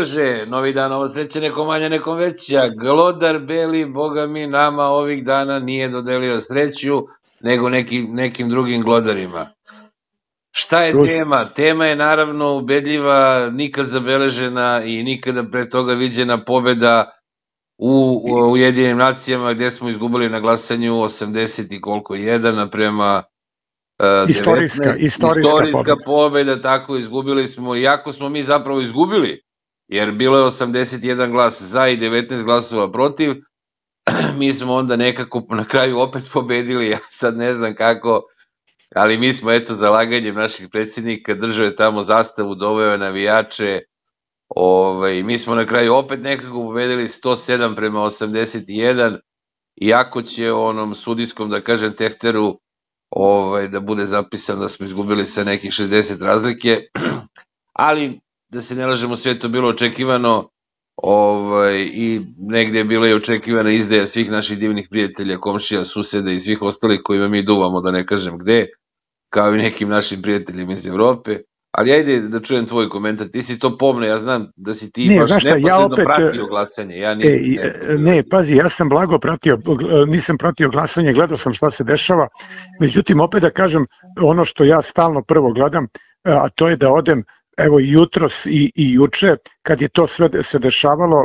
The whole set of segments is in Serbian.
kaže, novi dan, ovo sreće, nekom manja, nekom veća, glodar beli, boga mi, nama ovih dana nije dodelio sreću, nego nekim drugim glodarima. Šta je tema? Tema je naravno ubedljiva, nikad zabeležena i nikada pre toga viđena pobeda u Ujedinjenim nacijama, gde smo izgubili na glasanju 80 i koliko 1 naprema 19. Istorijska pobeda, tako izgubili smo, iako smo mi zapravo izgubili, jer bilo je 81 glas za i 19 glasova protiv, mi smo onda nekako na kraju opet pobedili, ja sad ne znam kako, ali mi smo eto zalaganjem naših predsjednika, držao je tamo zastavu, doveo je navijače, mi smo na kraju opet nekako pobedili 107-81, iako će onom sudijskom, da kažem, tehteru da bude zapisan da smo izgubili sa nekih 60 razlike, ali da se ne lažemo, sve to bilo očekivano i negde je bila i očekivana izdaja svih naših divnih prijatelja, komšija, suseda i svih ostalih kojima mi duvamo, da ne kažem gde, kao i nekim našim prijateljima iz Evrope. Ali ajde da čujem tvoj komentar, ti si to pomno, ja znam da si ti baš neposredno pratio glasanje. Ne, pazi, ja sam blago pratio, nisam pratio glasanje, gledao sam šta se dešava, međutim opet da kažem ono što ja stalno prvo gledam, a to je da odem, evo i jutros i juče, kad je to sve se dešavalo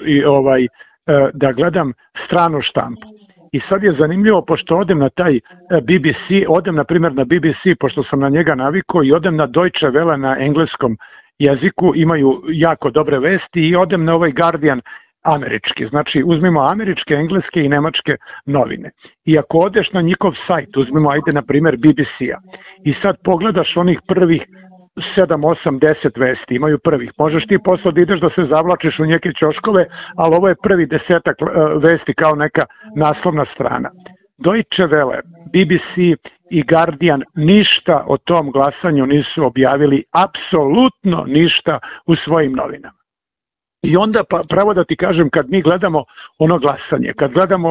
da gledam stranu štampu. I sad je zanimljivo, pošto odem na taj BBC, odem na primjer na BBC, pošto sam na njega navikao, i odem na Deutsche Welle na engleskom jeziku, imaju jako dobre vesti, i odem na ovaj Guardian američki, znači uzmimo američke, engleske i nemačke novine. I ako odeš na njihov sajt, uzmimo ajde na primjer BBC-a, i sad pogledaš onih prvih 7, 8, 10 vesti, imaju prvih. Možeš ti posle da ideš da se zavlačiš u neke ćoškove, ali ovo je prvi 10 vesti kao neka naslovna strana. Deutsche Welle, BBC i Guardian ništa o tom glasanju nisu objavili, apsolutno ništa u svojim novinama. I onda, pravo da ti kažem, kad mi gledamo ono glasanje, kad gledamo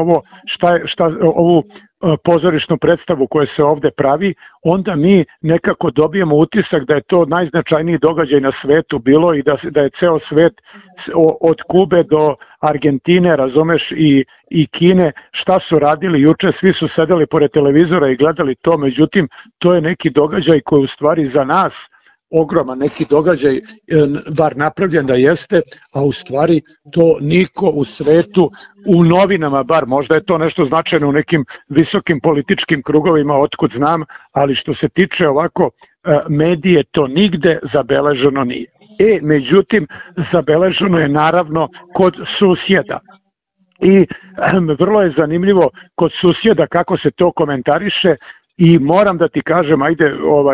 ovu pozorišnu predstavu koja se ovde pravi, onda mi nekako dobijemo utisak da je to najznačajniji događaj na svetu bilo i da je ceo svet od Kube do Argentine, razumeš, i Kine, šta su radili juče, svi su sedeli pored televizora i gledali to, međutim, to je neki događaj koji u stvari za nas ogroman neki događaj, bar napravljen da jeste, a u stvari to niko u svetu, u novinama bar, možda je to nešto značajno u nekim visokim političkim krugovima, otkud znam, ali što se tiče ovako medije, to nigde zabeleženo nije. Međutim, zabeleženo je naravno kod susjeda. I vrlo je zanimljivo kod susjeda kako se to komentariše, i moram da ti kažem, ajde,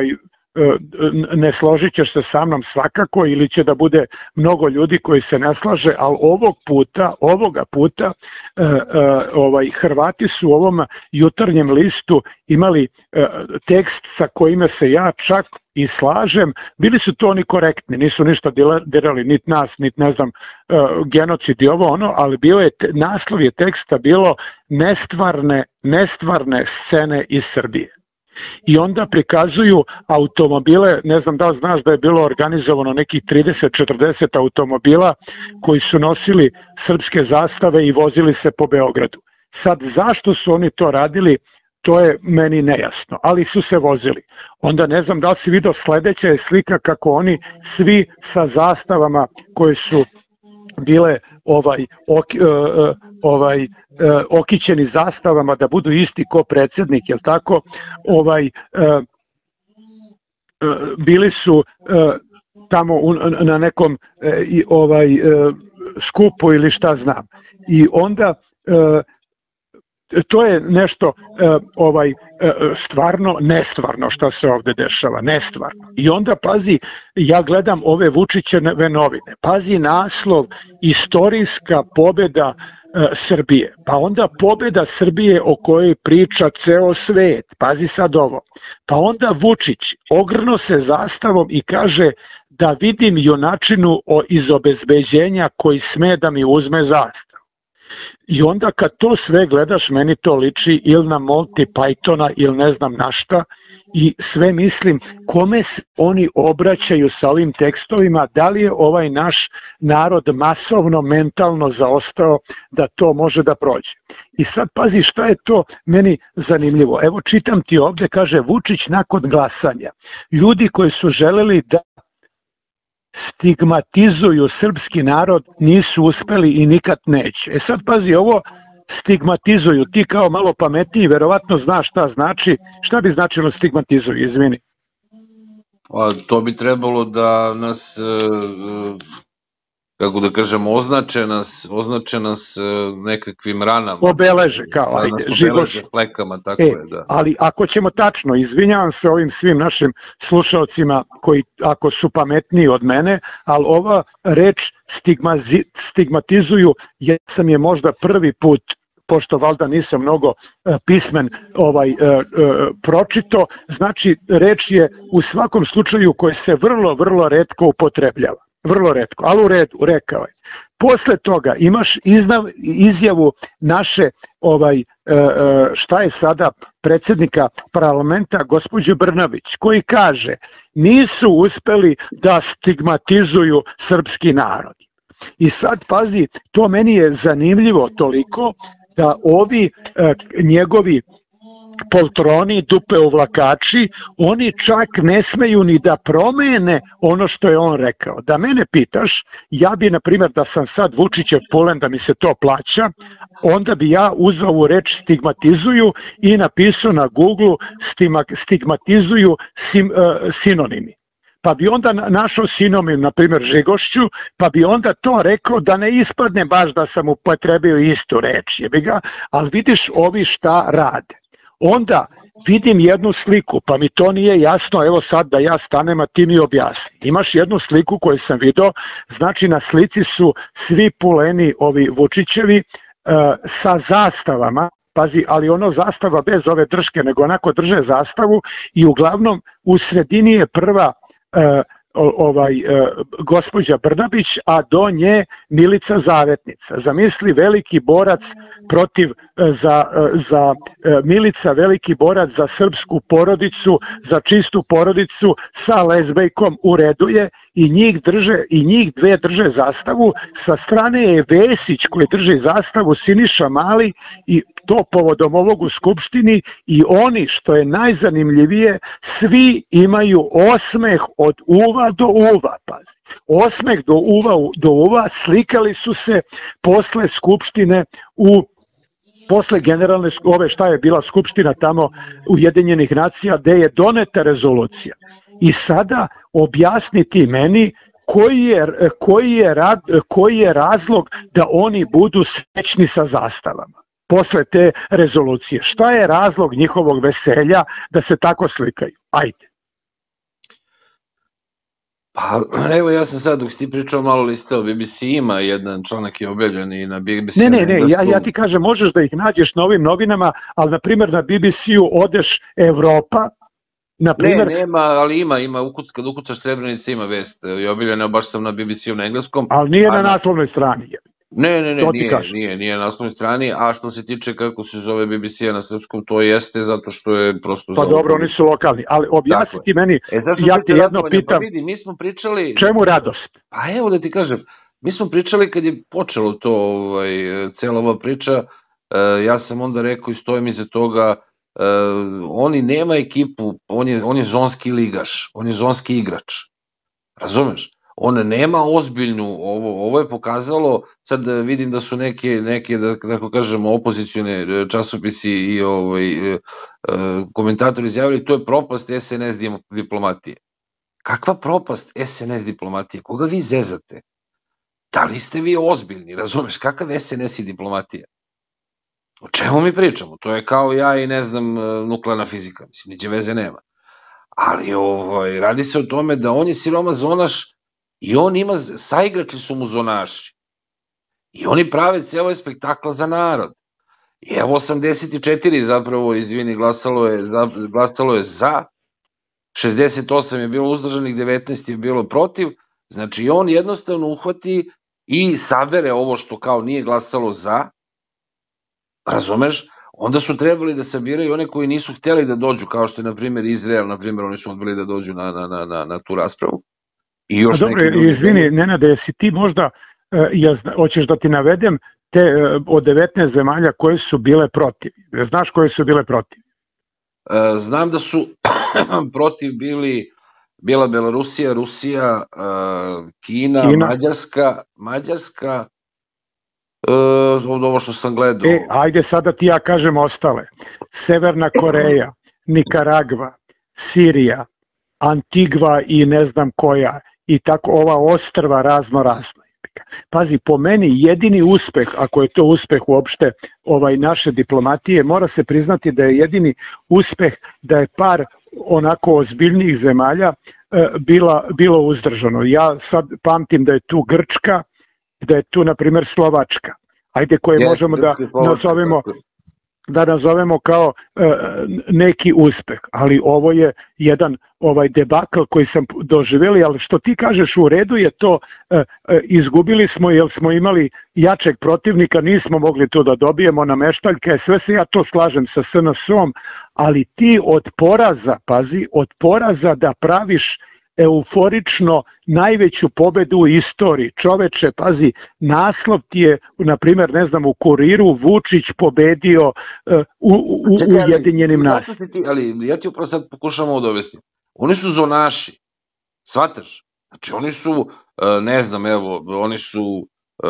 ne složit ćeš se sa mnom svakako, ili će da bude mnogo ljudi koji se ne slaže, ali ovoga puta Hrvati su u ovom jutarnjem listu imali tekst sa kojime se ja čak i slažem. Bili su to oni korektni, nisu ništa dirali, nit nas, nit ne znam, genocid i ovo ono, ali naslov je teksta bilo nestvarne scene iz Srbije. I onda prikazuju automobile, ne znam da li znaš da je bilo organizovano nekih 30-40 automobila koji su nosili srpske zastave i vozili se po Beogradu. Sad, zašto su oni to radili, to je meni nejasno, ali su se vozili. Onda ne znam da li si vidio, sledeća je slika kako oni svi sa zastavama koje su bile okićeni zastavama da budu isti ko predsjednik, jel tako, bili su tamo na nekom skupu ili šta znam. I onda to je nešto stvarno nestvarno što se ovde dešava, nestvarno. I onda pazi, ja gledam ove Vučićeve novine, pazi naslov: istorijska pobeda Srbije, pa onda pobeda Srbije o kojoj priča ceo svet, pazi sad ovo, pa onda Vučić ogrnuo se zastavom i kaže da vidim junačinu iz obezbeđenja koji sme da mi uzme zastavu. I onda kad to sve gledaš, meni to liči ili na Monty Pythona ili ne znam na šta, i sve mislim kome se oni obraćaju sa ovim tekstovima, da li je ovaj naš narod masovno, mentalno zaostao da to može da prođe. I sad pazi šta je to meni zanimljivo. Evo čitam ti ovde, kaže Vučić nakon glasanja. Ljudi koji su želeli da stigmatizuju srpski narod nisu uspeli i nikad neće. Sad pazi, ovo stigmatizuju, ti kao malo pametniji verovatno znaš šta znači. Šta bi značilo stigmatizuju, izvini? To bi trebalo da nas, kako da kažem, označe nas nekakvim ranama. Obeleže, kao, ajde, žigoš. Plekama, tako je, da. Ali ako ćemo tačno, izvinjavam se ovim svim našim slušalcima koji, ako su pametniji od mene, ali ova reč stigmatizuju, ja sam je možda prvi put, pošto valjda nisam mnogo pismen pročito, znači reč je u svakom slučaju koji se vrlo, vrlo retko upotrebljava. Vrlo retko, ali u redu, rekao je. Posle toga imaš izjavu naše, šta je sada, predsjednika parlamenta, gospođe Brnabić, koji kaže nisu uspeli da stigmatizuju srpski narod. I sad pazi, to meni je zanimljivo toliko da ovi njegovi poltroni, dupe uvlakači, oni čak ne smeju ni da promene ono što je on rekao. Da mene pitaš, ja bi, na primjer, da sam sad Vučićev pulen, da mi se to plaća, onda bi ja uzeo ovu reč stigmatizuju i napisao na Google stigmatizuju sinonimi. Pa bi onda našao sinonim, na primjer Žigošću, pa bi onda to rekao da ne ispadne baš da sam upotrebio istu reč, jebi ga, ali vidiš ovi šta rade. Onda vidim jednu sliku, pa mi to nije jasno, evo sad da ja stanem, a ti mi objasni. Imaš jednu sliku koju sam vidio, znači na slici su svi puleni ovi Vučićevi sa zastavama, pazi, ali ono zastava bez ove drške, nego onako drže zastavu i uglavnom u sredini je prva gospođa Brnabić, a do nje Milica Zavetnica. Zamisli, veliki borac Milica, veliki borac za srpsku porodicu, za čistu porodicu sa lezbejkom, u redu je, i njih dve drže zastavu. Sa strane je Vesić koji drži zastavu, Siniša Mali, i to povodom ovog u Skupštini, i oni, što je najzanimljivije, svi imaju osmeh od uva do uva, pazi. Osmeh do uva, slikali su se posle Skupštine posle generalne, šta je bila Skupština tamo Ujedinjenih nacija, gde je doneta rezolucija. I sada objasni ti meni koji je razlog da oni budu srećni sa zastavama posle te rezolucije. Šta je razlog njihovog veselja da se tako slikaju? Ajde. Pa evo, ja sam sad, dok si ti pričao, malo listao BBC, ima jedan članak je objavljen i na BBC. Ne, ja ti kažem, možeš da ih nađeš na ovim novinama, ali na primjer na BBC-u odeš Evropa, na primjer... Ne, nema, ali ima, kad ukucaš Srebrenica ima vest, je objavljena, baš sam na BBC-u na engleskom. Ali nije na naslovnoj strani. Ne, nije na naslovnoj strani, a što se tiče kako se zove BBC-a na srpskom, to jeste zato što je prosto... Pa dobro, oni su lokalni, ali objasni ti meni, ja ti jedno pitam, pa vidi, mi smo pričali... Čemu radost? Pa evo da ti kažem, mi smo pričali kad je počelo to, cela ova priča, ja sam onda rekao i stojim iza toga, oni nema ekipu, on je zonski ligaš, on je zonski igrač, razumeš? On nema ozbiljnu, ovo je pokazalo, sad vidim da su neke da tako kažemo, opozicione časopisi i komentatori izjavili, to je propast SNS diplomatije. Kakva propast SNS diplomatije? Koga vi zezate? Da li ste vi ozbiljni, razumeš, kakav SNS i diplomatija? O čemu mi pričamo? To je kao ja i ne znam, nuklearna fizika, mislim, niđe veze nema. Ali radi se o tome da on je siroma zonaš i on ima, saigrači su mu zonaši. I oni prave ceo spektakl za narod. I evo 84 zapravo, izvini, glasalo je za, 68 je bilo uzdržanih, 19 je bilo protiv, znači on jednostavno uhvati i sabere ovo što kao nije glasalo za, razumeš, onda su trebali da sabiraju one koji nisu hteli da dođu, kao što je, na primjer, Izrael, na primjer, oni su odbili da dođu na tu raspravu. I još dobro, izvini, Nenade, jesi ti možda, hoćeš da ti navedem te od 19 zemalja koje su bile protiv? Znaš koje su bile protiv? Znam da su protiv bila Belorusija, Rusija, Kina, Mađarska, od ovo što sam gledao. Ajde sada ti ja kažem ostale. Severna Koreja, Nikaragva, Sirija, Antigva i ne znam koja, i tako ova ostrva razno. Pazi, po meni jedini uspeh, ako je to uspeh uopšte naše diplomatije, mora se priznati da je jedini uspeh da je par onako ozbiljnijih zemalja bilo uzdržano. Ja sad pamtim da je tu Grčka, da je tu na primjer Slovačka, ajde, koje možemo da nazovemo kao neki uspeh, ali ovo je jedan debakl koji sam doživjeli, ali što ti kažeš, u redu je to, izgubili smo jer smo imali jačeg protivnika, nismo mogli to da dobijemo na meštaljke, sve se ja to slažem sa SNS-om, ali ti od poraza, pazi, od poraza da praviš euforično najveću pobedu u istoriji. Čoveče, pazi, naslov ti je, na primjer, ne znam, u Kuriru, Vučić pobedio u Ujedinjenim nacijama. Ali ja ti upravo sad pokušam ovo dovesti. Oni su zonaši, shvataš? Znači, oni su, ne znam, evo, oni su,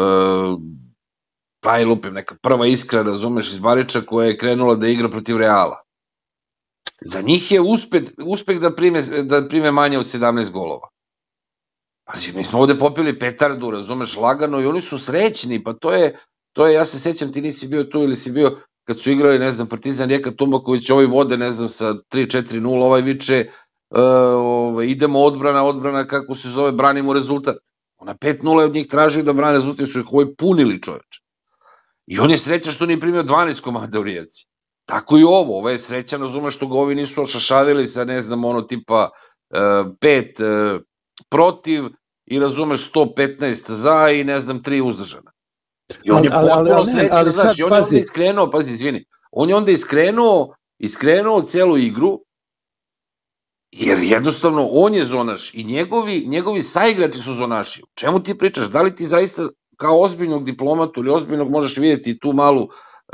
pa lupim, neka prva iskra, razumeš, iz Bariča koja je krenula da igra protiv Reala. Za njih je uspeh da prime manje od 17 golova. Pazi, mi smo ovde popili petardu, razumeš, lagano, i oni su srećni, pa to je, ja se sećam, ti nisi bio tu ili si bio kad su igrali, ne znam, Partizan Rijeka Tumbaković, ovi vode, ne znam, sa 3-4-0, ovaj viče, idemo odbrana, kako se zove, branimo rezultat. Ona 5-0 je od njih tražio da brane rezultat, su ih ovaj punili, čoveče. I on je srećan što nije primio 12 komada u Rijeci. Tako i ovo je srećan, razumeš, što ga ovi nisu ošašavili sa, ne znam, ono tipa 5 protiv i razumeš 115 za i ne znam 3 uzdržana. I on je potpuno srećan, znaš, i on je onda iskrenuo, pazi, izvini, on je onda iskrenuo celu igru, jer jednostavno on je zonaš i njegovi saigrači su zonaši. O čemu ti pričaš? Da li ti zaista kao ozbiljnog diplomatu ili ozbiljnog možeš vidjeti tu malu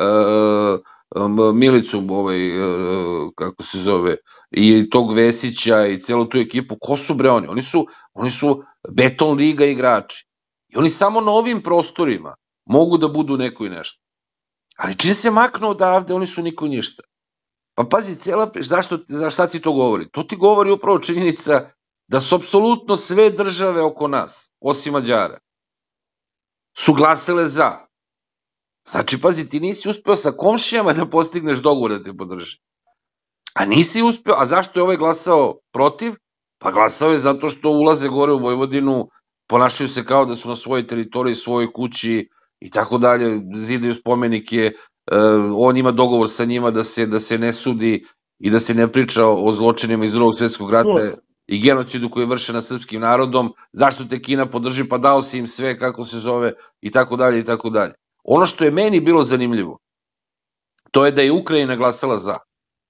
Milicu, kako se zove, i tog Vesića i celu tu ekipu, ko su bre oni? Oni su beton liga igrači. I oni samo na ovim prostorima mogu da budu neko i nešto. Ali čim se maknu odavde, oni su niko i ništa. Pa pazi, za šta ti to govori? To ti govori upravo činjenica da su apsolutno sve države oko nas, osim Mađara, su glasale za. Znači, pazi, ti nisi uspeo sa komšijama da postigneš dogovor da te podrži. A nisi uspeo, a zašto je ovaj glasao protiv? Pa glasao je zato što ulaze gore u Vojvodinu, ponašaju se kao da su na svojoj teritoriji, svojoj kući i tako dalje, zidaju spomenike, on ima dogovor sa njima da se ne sudi i da se ne priča o zločinima iz Drugog svjetskog rata i genocidu koji je vršen nad srpskim narodom, zašto te Kina podrži, pa dao si im sve, kako se zove, i tako dalje, i tako dalje. Ono što je meni bilo zanimljivo, to je da je Ukrajina glasala za.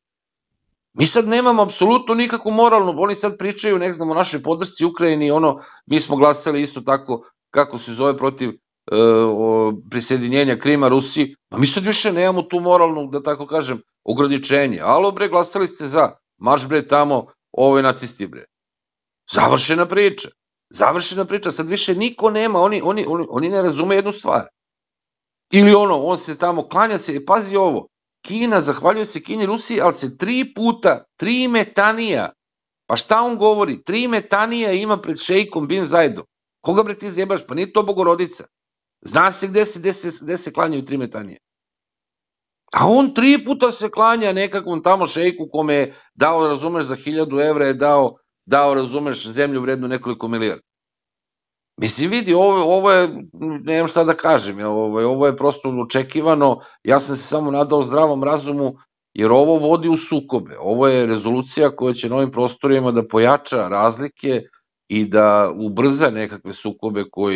Mi sad nemamo apsolutno nikakvu moralnu, oni sad pričaju, ne znam, o našoj podršci Ukrajini, mi smo glasali isto tako, kako se zove, protiv prisjedinjenja Krima Rusiji, a mi sad više nemamo tu moralnu, da tako kažem, ograničenje. Alo bre, glasali ste za, marš bre tamo, ove nacisti bre. Završena priča, sad više niko nema, oni ne razume jednu stvar. Ili on se tamo klanja se, pazi ovo, Kina, zahvaljuje se Kini i Rusiji, ali se 3 puta, 3 metanija, pa šta on govori, 3 metanija ima pred šejkom bin Zajdom. Koga bre ti zjebaš, pa nije to Bogorodica. Zna se gde se klanjaju 3 metanije. A on 3 puta se klanja nekakvom tamo šejku kome je dao, razumeš, za 1000 evra je dao, razumeš, zemlju vrednu nekoliko milijarda. Mislim, vidi, ovo je, nemam šta da kažem, ovo je prosto očekivano, ja sam se samo nadao zdravom razumu, jer ovo vodi u sukobe, ovo je rezolucija koja će na ovim prostorima da pojača razlike i da ubrza nekakve sukobe koji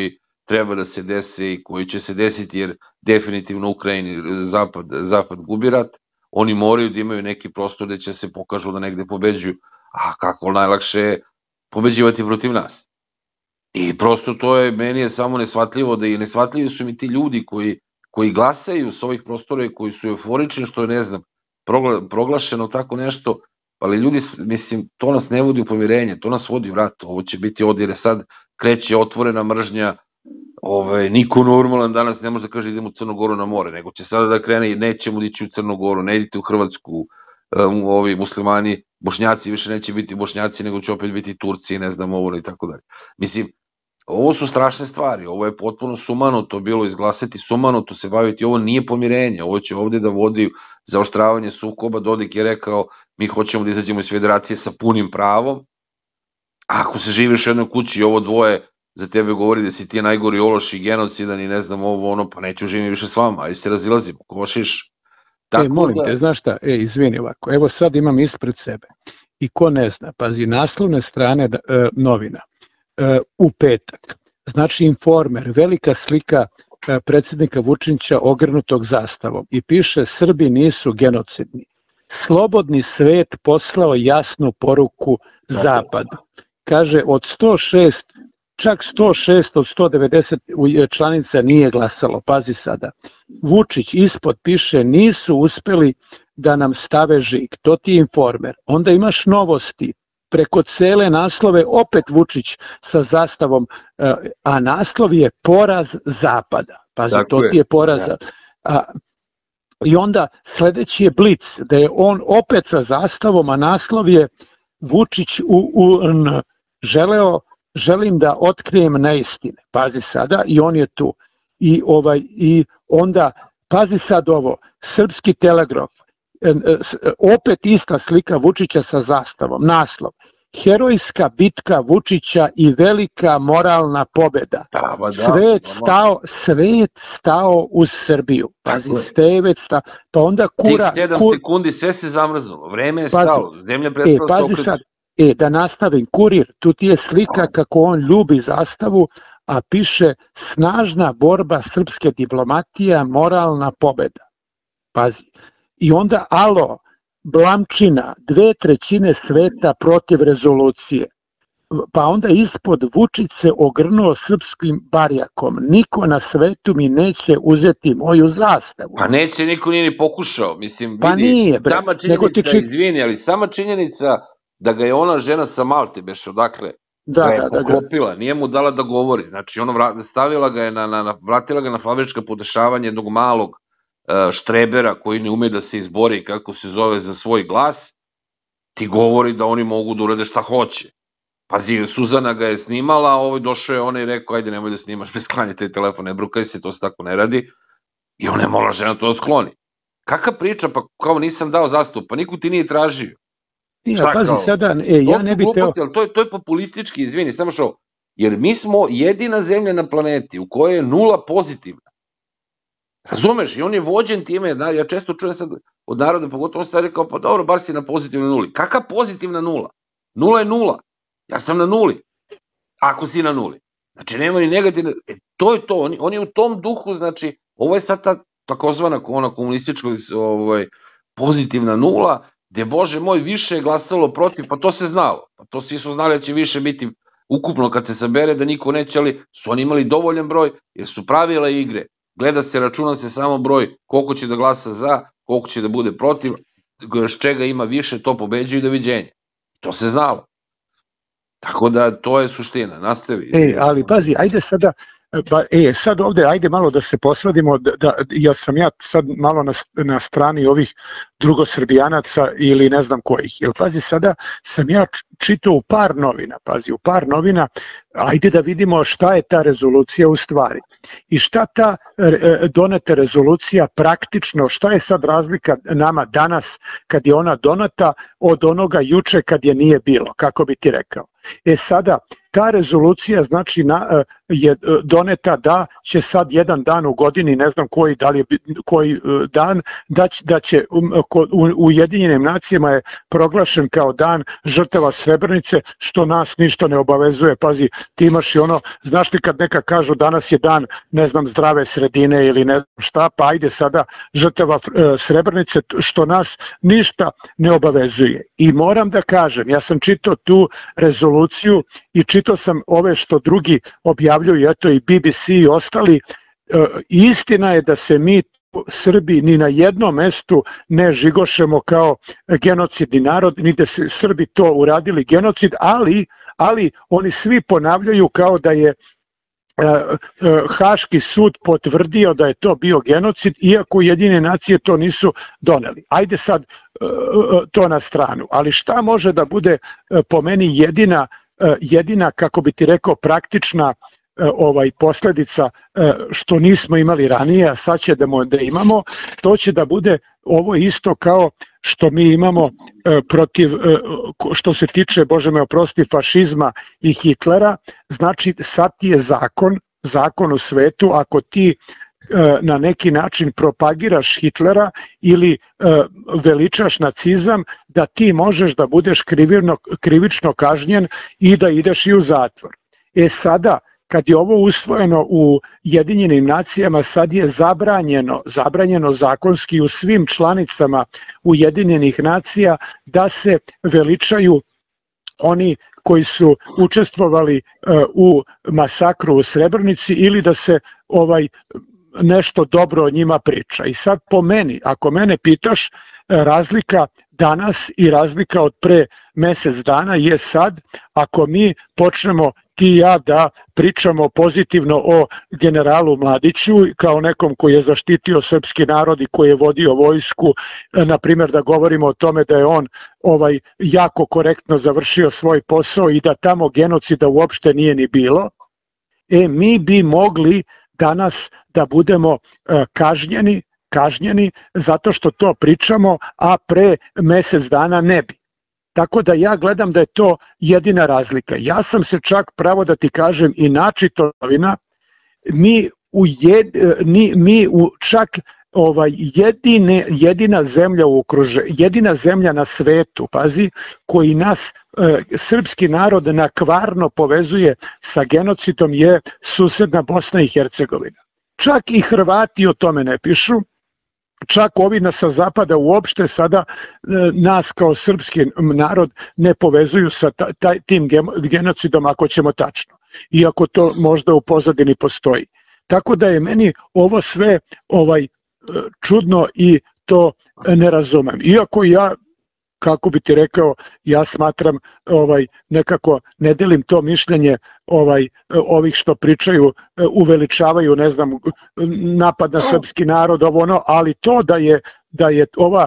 treba da se dese i koji će se desiti, jer definitivno u Ukrajini Zapad gubi rat, oni moraju da imaju neki prostor gde će se pokažu da negde pobeđuju, a kako najlakše je pobeđivati protiv nas. I prosto to je, meni je samo neshvatljivo, da i neshvatljivi su mi ti ljudi koji glasaju s ovih prostora i koji su euforični, što je, ne znam, proglašeno tako nešto, ali ljudi, mislim, to nas ne vodi u pomirenje, to nas vodi u rat, ovo će biti ovdje, jer sad kreće otvorena mržnja, niko normalan danas ne može da kaže idemo u Crnu Goru na more, nego će sada da krene i nećemo ići u Crnu Goru, ne idite u Hrvatsku, ovi muslimani, Bošnjaci više neće biti Bošnjaci, nego će opet biti Turci, ne znam ovo i tako dalje. Mislim, ovo su strašne stvari, ovo je potpuno sumanuto bilo izglasati, sumanuto se baviti, ovo nije pomirenje, ovo će ovde da vodi zaoštravanje sukoba. Dodik je rekao, mi hoćemo da izađemo iz federacije sa punim pravom, a ako se živiš u jednoj kući i ovo dvoje za tebe govori da si ti najgori ološ i genocidan i ne znam ovo ono, pa neću živim više s vama, ajde se razilazimo, košiš. Molim te, znaš šta, izvini ovako, evo sad imam ispred sebe i ko ne zna, pazi, naslovne strane novina, u petak, znači Informer, velika slika predsjednika Vučića ogrnutog zastavom i piše Srbi nisu genocidni. Slobodni svet poslao jasnu poruku Zapadu. Kaže od 106, čak 106 od 190 članica nije glasalo, pazi sada. Vučić ispod piše nisu uspeli da nam stave žig, to ti je Informer. Onda imaš Novosti, preko cele naslove opet Vučić sa zastavom, a naslov je poraz Zapada. Pazi, tako to ti je poraz. I onda sledeći je Blic, da je on opet sa zastavom, a naslov je Vučić želim da otkrijem neistine. Pazi sada, i on je tu. I onda, pazi sad ovo, Srpski telegraf, opet ista slika Vučića sa zastavom, naslov. Herojska bitka Vučića i velika moralna pobeda. Svet stao uz Srbiju. Pazi, stevet stao. Pa onda tih 7 sekundi sve se zamrznulo. Vreme je stalo. Zemlja prestala se okreći. Da nastavim, Kurir, tu ti je slika kako on ljubi zastavu, a piše snažna borba srpske diplomatije, moralna pobeda. Pazi. I onda alo, Blamčina, 2/3 sveta protiv rezolucije. Pa onda ispod Vučić se ogrnuo srpskim barjakom. Niko na svetu mi neće uzeti moju zastavu. Pa neće, niko nije ni pokušao. Mislim, pa vidi, nije, sama činjenica, izvini, ali sama činjenica da ga je ona žena sa Malte, beš odakle, da je poklopila, nije mu dala da govori. Znači, ono stavila ga je vratila ga na fabrička podešavanja jednog malog štrebera koji ne ume da se izbori, kako se zove, za svoj glas, ti govori da oni mogu da urade šta hoće. Pazi, Suzana ga je snimala, došao je ona i rekao, ajde nemoj da snimaš, sklanji taj telefon, ne brukaj se, to se tako ne radi, i ona je morala žena to da skloni. Kakva priča, pa kao nisam dao zastup, pa niko ti nije tražio. Pazi sada, ja ne bih teo... To je populistički, izvini, samo što, jer mi smo jedina zemlja na planeti u kojoj je nula pozitivna. Razumeš, i on je vođen time, ja često čujem sad od naroda, pogotovo on stari kao, pa dobro, bar si na pozitivnoj nuli. Kakva pozitivna nula? Nula je nula. Ja sam na nuli. Ako si na nuli. Znači, nema ni negativna... To je to, on je u tom duhu, znači, ovo je sad ta takozvana komunistička pozitivna nula, gde, bože moj, više je glasalo protiv, pa to se znalo. Pa to svi su znali da će više biti ukupno kad se sabere, da niko neće, ali su oni imali dovoljan broj, jer su pravila igre. Gleda se, računa se samo broj koliko će da glasa za, koliko će da bude protiv, s čega ima više, to pobeđuje i doviđenje. To se znalo. Tako da to je suština, nastavi. Ali pazi, ajde sada, sad ovde, ajde malo da se posvadimo, ja sam sad malo na strani ovih drugosrbijanaca ili ne znam kojih, jer pazi, sada sam ja čitao u par novina, ajde da vidimo šta je ta rezolucija u stvari i šta ta doneta rezolucija praktično, šta je sad razlika nama danas kad je ona donata od onoga juče kad je nije bilo, kako bi ti rekao. Sada, ta rezolucija znači je doneta da će sad jedan dan u godini, ne znam koji dan, da će u Ujedinjenim nacijama je proglašen kao dan žrtava Srebrenice, što nas ništa ne obavezuje. Pazi, ti imaš i ono, znaš li kad neka kažu danas je dan, ne znam, zdrave sredine ili ne znam šta, pa ajde sada žrtava Srebrenice, što nas ništa ne obavezuje. I moram da kažem, ja sam čitao tu rezoluciju i čitao sam ove što drugi objavljuju, eto i BBC i ostali, istina je da se mi Srbi ni na jednom mestu ne žigošemo kao genocidni narod, ni da se Srbi to uradili genocid, ali oni svi ponavljaju kao da je Haški sud potvrdio da je to bio genocid, iako Ujedinjene nacije to nisu doneli. Ajde sad to na stranu, ali šta može da bude po meni jedina, kako bi ti rekao, praktična posledica što nismo imali ranije, a sad će da imamo, to će da bude ovo isto kao što mi imamo protiv, što se tiče, Bože me oprosti, fašizma i Hitlera. Znači sad ti je zakon u svetu, ako ti na neki način propagiraš Hitlera ili veličaš nacizam, da ti možeš da budeš krivično kažnjen i da ideš i u zatvor. Sada, kad je ovo usvojeno u Ujedinjenim nacijama, sad je zabranjeno zakonski u svim članicama Ujedinjenih nacija da se veličaju oni koji su učestvovali u masakru u Srebrenici ili da se nešto dobro o njima priča. I sad po meni, ako mene pitaš, razlika danas i razlika od pre mesec dana je sad, ako mi počnemo ti i ja da pričamo pozitivno o generalu Mladiću kao nekom koji je zaštitio srpski narod i koji je vodio vojsku, na primjer da govorimo o tome da je on jako korektno završio svoj posao i da tamo genocida uopšte nije ni bilo, mi bi mogli danas da budemo kažnjeni zato što to pričamo, a pre mesec dana ne bi. Tako da ja gledam da je to jedina razlika. Ja sam se čak, pravo da ti kažem, i načito novina, čak jedina zemlja na svetu, pazi, koji nas, srpski narod, na kvarno povezuje sa genocidom je susedna Bosna i Hercegovina. Čak i Hrvati o tome ne pišu, čak ovi sa zapada uopšte sada nas kao srpski narod ne povezuju sa tim genocidom, ako ćemo tačno, iako to možda u pozadini postoji. Tako da je meni ovo sve čudno i to ne razumem. Iako ja, kako bi ti rekao, ja smatram, nekako ne delim to mišljenje ovih što pričaju, uveličavaju, ne znam, napad na srpski narod, ali to da je ova,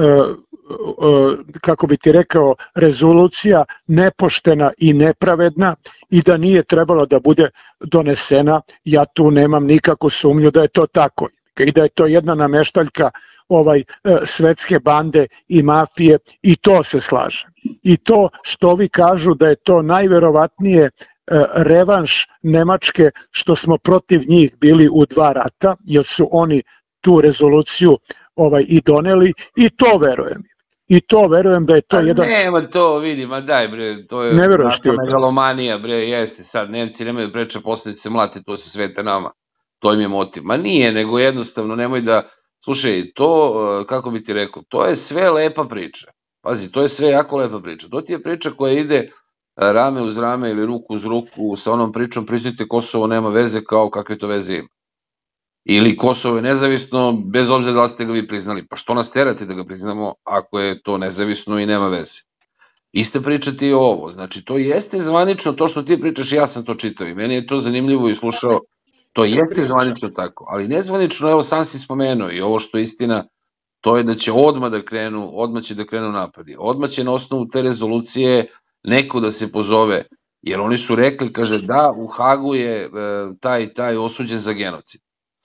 kako bi ti rekao, rezolucija nepoštena i nepravedna i da nije trebalo da bude donesena, ja tu nemam nikakvu sumnju da je to tako. I da je to jedna nameštaljka svetske bande i mafije, i to se slaže. I to što ovi kažu da je to najverovatnije revanš Nemačke što smo protiv njih bili u 2 rata, jer su oni tu rezoluciju i doneli, i to verujem. I to verujem da je to jedan... Nema to, vidi, ma daj bre, to je megalomanija bre, jeste sad, Nemci nemaju preče posledice mlate, to se svete nama. To im je motiv. Ma nije, nego jednostavno nemoj da, slušaj, to, kako bi ti rekao, to je sve lepa priča. Pazi, to je sve jako lepa priča. To ti je priča koja ide rame uz rame ili ruku uz ruku sa onom pričom priznajte Kosovo nema veze kao kakve to veze ima. Ili Kosovo je nezavisno bez obzira da li ste ga vi priznali. Pa što nas terate da ga priznamo ako je to nezavisno i nema veze? Iste priča ti je ovo. Znači, to jeste zvanično to što ti pričaš, ja sam to čitao i meni je to zanimljivo i slušao. To jeste zvanično tako, ali nezvanično, evo sam si spomenuo i ovo što je istina, to je da će odmah da krenu napadi. Odmah će na osnovu te rezolucije neko da se pozove, jer oni su rekli, kaže da, u Hagu je taj osuđen za genocid.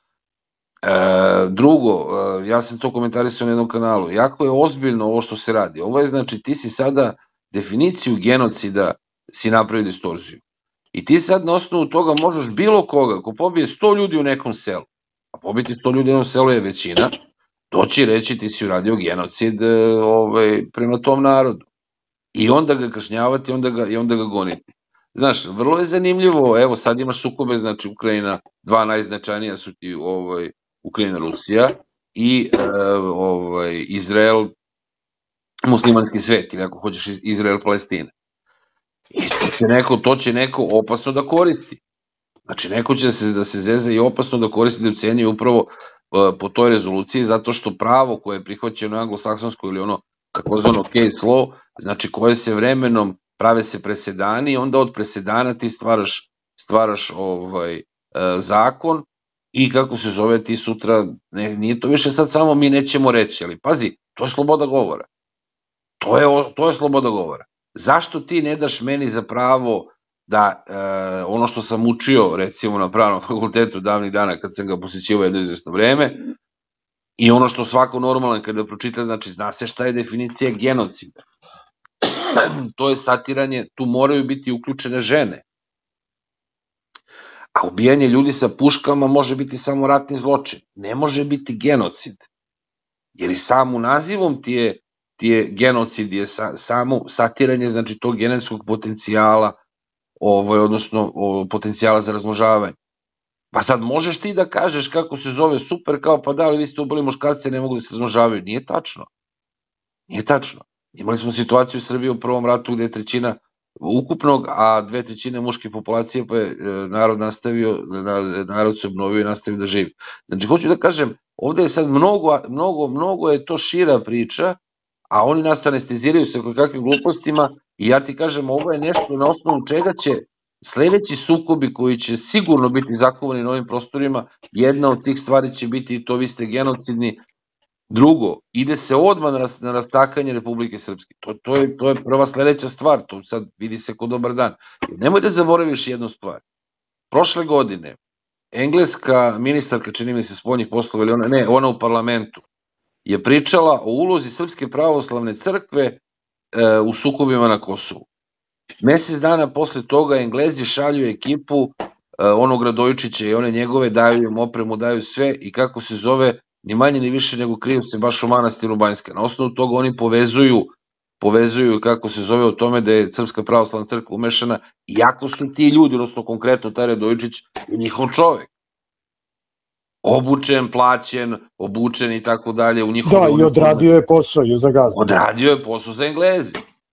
Drugo, ja sam to komentarisao na jednom kanalu, jako je ozbiljno ovo što se radi. Ovo je, znači, ti si sada definiciju genocida si napravio distorziju. I ti sad na osnovu toga možeš bilo koga, ako pobije 100 ljudi u nekom selu, a pobiti 100 ljudi u nekom selu je većina, doći reći ti si uradio genocid prema tom narodu. I onda ga kažnjavati i onda ga goniti. Znaš, vrlo je zanimljivo, evo sad imaš sukobe, znači Ukrajina, dva najznačajnija su ti Ukrajina, Rusija i Izrael, muslimanski svet, ili ako hoćeš Izrael, Palestina. I to će neko opasno da koristi. Znači, neko će da se zeza i opasno da koristi, da ucenjuje upravo po toj rezoluciji, zato što pravo koje je prihvaćeno u anglosaksonskoj ili ono takozvano case law, znači koje se vremenom prave se presedani, onda od presedana ti stvaraš zakon i kako se zove ti sutra, nije to više sad samo mi nećemo reći, ali pazi, to je sloboda govora. To je sloboda govora. Zašto ti ne daš meni za pravo da ono što sam učio recimo na pravnom fakultetu davnih dana kad sam ga posjećivao jedno izvesno vreme i ono što svako normalan kada pročita, znači zna se šta je definicija genocida. To je satiranje, tu moraju biti uključene žene. A ubijanje ljudi sa puškama može biti samo ratni zločin. Ne može biti genocid. Jer i samo nazivom ti je genocid, je samo satiranje, znači tog genetskog potencijala, odnosno potencijala za razmnožavanje. Pa sad možeš ti da kažeš kako se zove super, kao pa da, ali vi ste ubili muškarce, ne mogu da se razmnožavaju. Nije tačno. Nije tačno. Imali smo situaciju u Srbiji u prvom ratu gde je trećina ukupnog, a 2/3 muške populacije, pa je narod se obnovio i nastavio da živi. Znači, hoću da kažem, ovde je sad mnogo je to šira priča, a oni nas anesteziraju sa kakvim glupostima i ja ti kažem, ovo je nešto na osnovu čega će sledeći sukobi koji će sigurno biti zakovani na ovim prostorima, jedna od tih stvari će biti i to vi ste genocidni. Drugo, ide se odmah na rastakanje Republike Srpske. To je prva sledeća stvar, to sad vidi se ko dobar dan. Nemoj da zaboraviš jednu stvar. Prošle godine, engleska ministarka, čini mi se spoljnih poslova, ili ona u parlamentu, je pričala o ulozi Srpske pravoslavne crkve u sukobima na Kosovu. Mesec dana posle toga Englezi šalju ekipu onog Radojičića i one njegove, daju im opremu, daju sve i kako se zove, ni manje ni više nego kriju se baš u manastiru Banjska. Na osnovu toga oni povezuju kako se zove o tome da je Srpska pravoslavna crkva umešana, iako su ti ljudi, odnosno konkretno taj Radojičić i njihov čovek. Obučen, plaćen, obučen i tako dalje. Da, i odradio je posao za gazdu. Odradio je posao za Englezi.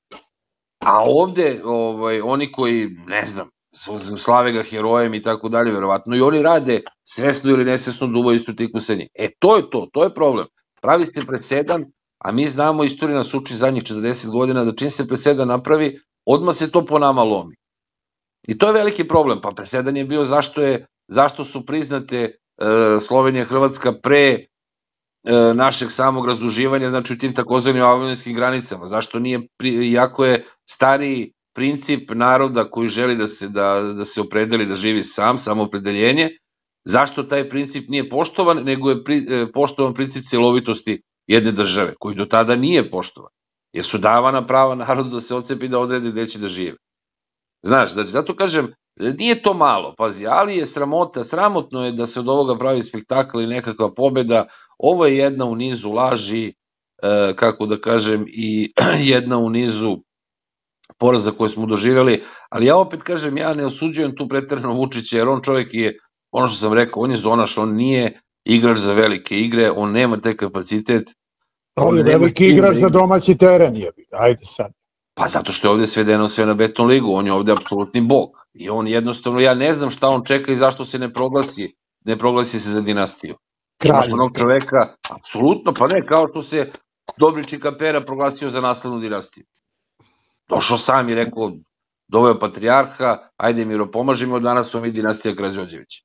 A ovde, oni koji, ne znam, slave ga herojem i tako dalje, verovatno, i oni rade svesno ili nesvesno da uvaju istu tiku sa njim. To je problem. Pravi se presedan, a mi znamo, istorija nas uči zadnjih 40 godina, da čim se presedan napravi, odmah se to po nama lomi. I to je veliki problem. Pa presedan je bio zašto su priznate Slovenija i Hrvatska pre našeg samog razduživanja, znači u tim takozvanim avionskim granicama. Zašto nije, iako je stariji princip naroda koji želi da se opredeli, da živi samoopredeljenje, zašto taj princip nije poštovan, nego je poštovan princip celovitosti jedne države, koji do tada nije poštovan, jer su davana prava narodu da se ocepi da odrede gde će da žive. Znaš, zato kažem, nije to malo, pazi, ali je sramotno je da se od ovoga pravi spektakl i nekakva pobeda. Ovo je jedna u nizu laži, kako da kažem, i jedna u nizu poraza koje smo doživjeli, ali ja opet kažem, ja ne osuđujem tu preterano Vučića, jer on čovjek je, ono što sam rekao, on je zonaš, on nije igrač za velike igre, on nema taj kapacitet. On je veliki igrač za domaći teren, ajde sad. Pa zato što je ovde svedeno sve na beton ligu, on je ovde apsolutni bog. I on jednostavno, ja ne znam šta on čeka i zašto se ne proglasi se za dinastiju. Imaš onog čoveka, apsolutno, pa ne, kao što se Dobričin Kapera proglasio za naslednu dinastiju. Došao sam i rekao, doveo patrijarha, ajde Miro, pomaži mi, od danas smo mi dinastija Karađorđevića.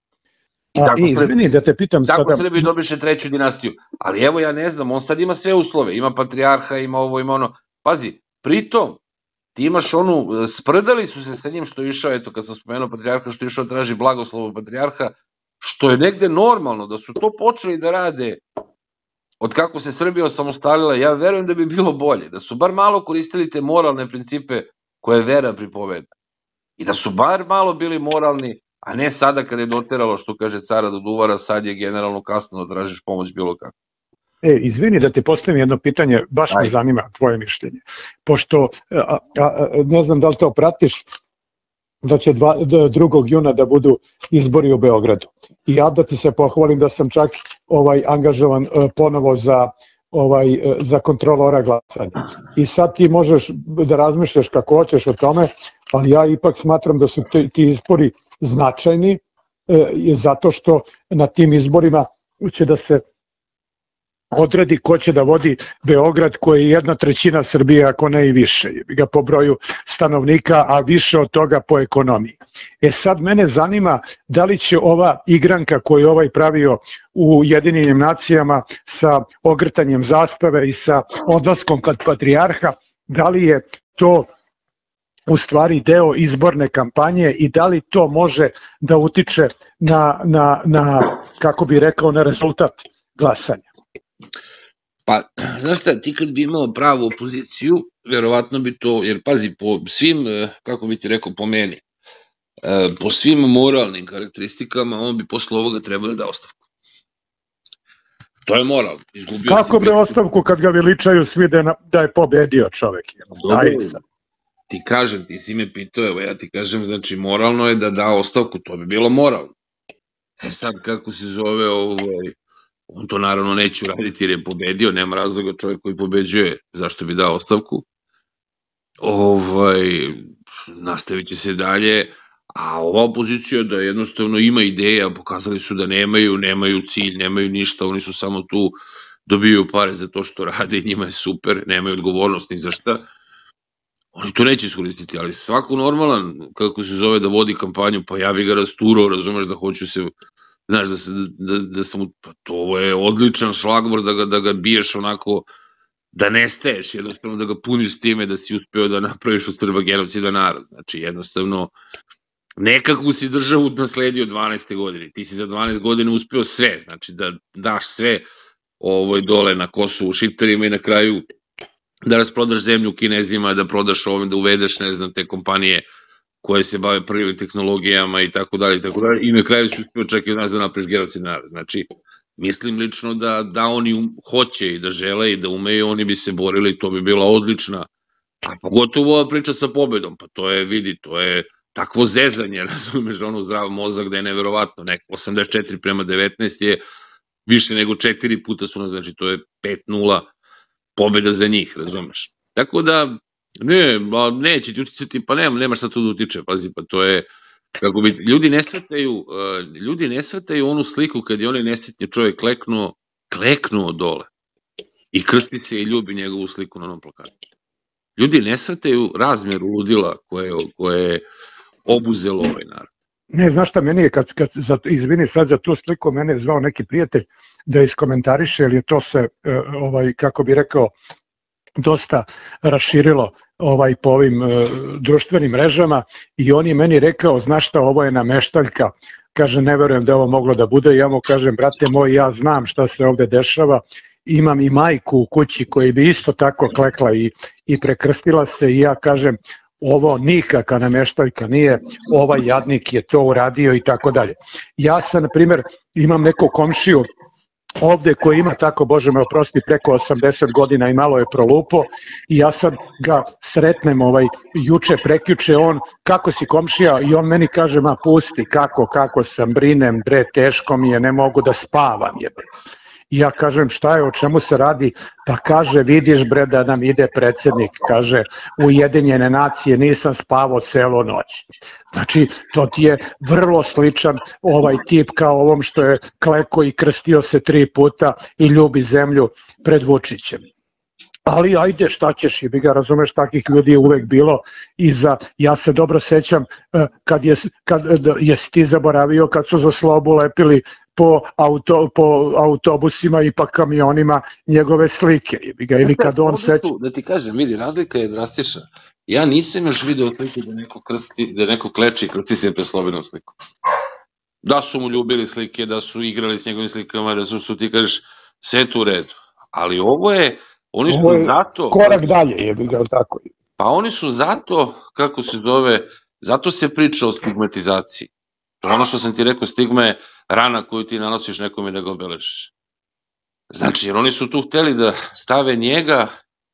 Izvini da te pitam sada... Tako Srbiji dobiše treću dinastiju. Ali evo, ja ne znam, on sad ima sve uslove, ima patrijarha, ima ovo, ima ono. Pazi, pritom, ti imaš onu, sprdali su se sa njim što je išao, eto kad sam spomenuo patrijarha, što je išao traži blagoslovo patrijarha, što je negde normalno, da su to počeli da rade od kako se Srbija osamostalila, ja verujem da bi bilo bolje, da su bar malo koristili te moralne principe koje vera pripoveda. I da su bar malo bili moralni, a ne sada kada je doteralo, što kaže cara do duvara, sad je generalno kasno da tražiš pomoć bilo kako. Izvini da ti postavim jedno pitanje, baš me zanima tvoje mišljenje. Pošto, ne znam da li to pratiš, da će 2. juna da budu izbori u Beogradu. I ja da ti se pohvalim da sam čak angažovan ponovo za kontrolora glasanja. I sad ti možeš da razmišljaš kako hoćeš o tome, ali ja ipak smatram da su ti izbori značajni, zato što na tim izborima će da se odredi ko će da vodi Beograd, koji je 1/3 Srbije, ako ne i više, ga po broju stanovnika, a više od toga po ekonomiji. Sad mene zanima da li će ova igranka koju je pravio u Ujedinjenim nacijama sa ogrtanjem zastave i sa odlaskom kod patrijarha, da li je to u stvari deo izborne kampanje i da li to može da utiče na kako bi rekao, na rezultat glasanja? Pa, znaš šta, ti kad bi imao pravu opoziciju, verovatno bi to, jer pazi, po svim, kako bi ti rekao, po meni, po svim moralnim karakteristikama, on bi posle ovoga trebao da da ostavku. To je moral. Kako bi ostavku kad ga veličaju svi da je pobedio čovek? Ti kažem, ti si me pitao, evo ja ti kažem, znači moralno je da da ostavku, to bi bilo moralno. Sad kako se zove on to naravno neće uraditi jer je pobedio, nema razloga, čovjek koji pobeđuje, zašto bi dao ostavku. Nastavit će se dalje, a ova opozicija da jednostavno ima ideja, pokazali su da nemaju cilj, nemaju ništa, oni su samo tu, dobijaju pare za to što rade i njima je super, nemaju odgovornost ni za šta. Oni to neće iskoristiti, ali svako normalan, kako se zove, da vodi kampanju, pa ja bi ga rasturao, razumeš, da hoću se, znaš, da sam, pa to je odličan šlagvor da ga biješ onako, da nestaješ, jednostavno da ga puniš s time da si uspeo da napraviš od Srba genocidan narod. Znači, jednostavno, nekakvu si državu nasledio 12. godine, ti si za 12 godina uspeo sve, znači da daš sve dole na Kosovu šiptarima i na kraju da rasprodaš zemlju Kinezima, da prodaš ovome, da uvedeš, ne znam, te kompanije koje se bave prvim tehnologijama i tako dalje, i na kraju su uspio čak i od nas da napraviš genocid narod. Znači, mislim lično da oni hoće i da žele i da umeju, oni bi se borili, to bi bila odlična, a pogotovo ova priča sa pobedom, pa to je, vidi, to je takvo zezanje, razumeš, ono zdrav mozak da je neverovatno, 84:19 je više nego 4 puta su nas, znači to je 5-0 pobeda za njih, razumeš. Tako da, neće ti uticati, pa nema šta to da utiče, pazi, pa to je, kako bi, ljudi ne shvataju onu sliku kad je onaj nesretni čovjek kleknuo dole i krsti se i ljubi njegovu sliku na onom plakatu. Ljudi ne shvataju razmeru ludila koje je obuzelo ovaj narod. Ne, znaš šta, meni je, izvini sad za tu sliku, mene je zvao neki prijatelj da iskomentariše, jer je to se, kako bi rekao, dosta raširilo po ovim društvenim mrežama i on je meni rekao, znaš šta, ovo je nameštaljka, kaže, ne verujem da je ovo moglo da bude, ja mu kažem, brate moj, ja znam šta se ovde dešava, imam i majku u kući koji bi isto tako klekla i prekrstila se i ja kažem, ovo nikakva nameštaljka nije, ovaj jadnik je to uradio i tako dalje. Ja sam, na primjer, imam nekog komšiju ovde koji ima tako, Bože me oprosti, preko 80 godina i malo je prolupo i ja sad ga sretnem juče, prekjuče, on, kako si komšija, i on meni kaže, ma pusti, kako sam, brinem, bre, teško mi je, ne mogu da spavam, jebe. I ja kažem, šta je, o čemu se radi? Pa kaže, vidiš bre da nam ide predsjednik, kaže, Ujedinjene nacije, nisam spavao celo noć. Znači, to ti je vrlo sličan tip kao ovom što je kleko i krstio se 3 puta i ljubi zemlju pred Vučićem. Ali ajde, šta ćeš, i bi ga, razumeš, takih ljudi je uvek bilo ja se dobro sećam kad jesi ti zaboravio kad su za Slobu lepili po autobusima i pa kamionima njegove slike, ili kad on seća. Da ti kažem, vidi, razlika je drastična. Ja nisam još video sliku da neko kleči i krsti se pred Slobinom sliku. Da su mu ljubili slike, da su igrali s njegovim slikama, da su ti kažeš sve tu u redu. Ali ovo je, oni su zato... Korak dalje, je bi ga tako. Pa oni su zato, kako se zove, Zato se priča o stigmatizaciji. Ono što sam ti rekao, stigma je rana koju ti nanosiš nekome da ga obeležiš. Znači, jer oni su tu hteli da stave njega,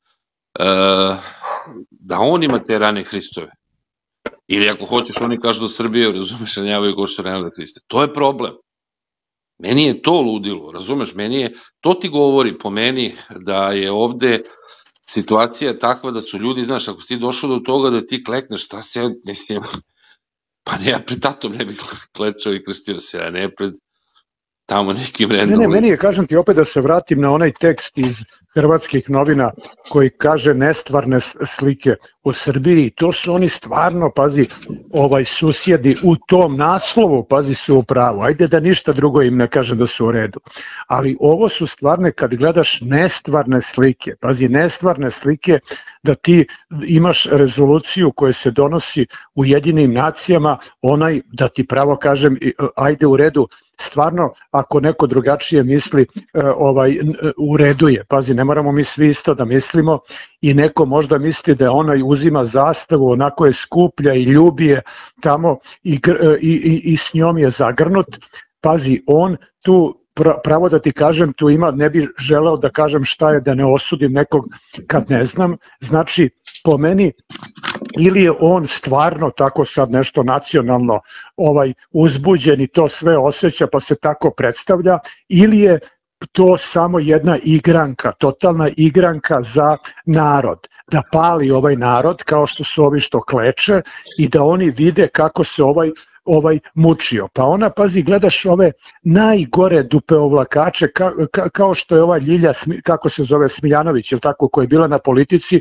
da on ima te rane Hristove. Ili ako hoćeš, oni kažu da Srbije, razumeš, ranjavaju ko što ranjavaju Hriste. To je problem. Meni je to ludilo, razumeš, to ti govori po meni da je ovde situacija takva da su ljudi, znaš, ako si ti došao do toga da ti klekneš, šta se, mislim, pa ne, ja pred tatom ne bih klečao i krstio se, a ne pred tamo nekim redom. Ne, meni je, kažem ti opet da se vratim na onaj tekst iz hrvatskih novina koji kaže nestvarne slike o Srbiji. To su oni stvarno, pazi, susjedi u tom naslovu, pazi, su u pravu. Ajde da ništa drugo im ne kažem da su u redu. Ali ovo su stvarne, kad gledaš, nestvarne slike. Pazi, nestvarne slike da ti imaš rezoluciju koja se donosi u Ujedinjenim nacijama, onaj, da ti pravo kažem, ajde u redu, stvarno, ako neko drugačije misli, u redu je. Pazi, ne moramo mi svi isto da mislimo i neko možda misli da onaj uzima zastavu, onako je skuplja i ljubi je tamo i s njom je zagrnut. Pazi, on tu, pravo da ti kažem, tu ima, ne bih želeo da kažem šta je, da ne osudim nekog kad ne znam, znači po meni ili je on stvarno tako sad nešto nacionalno uzbuđen i to sve osjeća pa se tako predstavlja, ili je to samo jedna igranka, totalna igranka za narod, da pali ovaj narod kao što su ovi što kleče i da oni vide kako se mučio. Pa ona, pazi, gledaš ove najgore dupeovlakače, kao što je ova Ljilja, kako se zove, Smiljanović, ili tako, koja je bila na politici,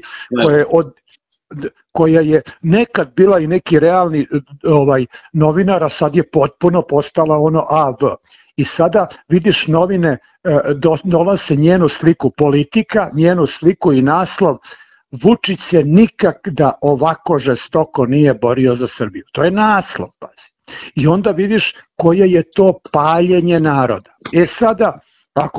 koja je nekad bila i neki realni novinar, a sad je potpuno postala ono AV. I sada vidiš novine, donose njenu sliku Politika, njenu sliku i naslov: Vučić se nikada ovako žestoko nije borio za Srbiju. To je naslov, pazi. I onda vidiš koje je to paljenje naroda. Sada, ako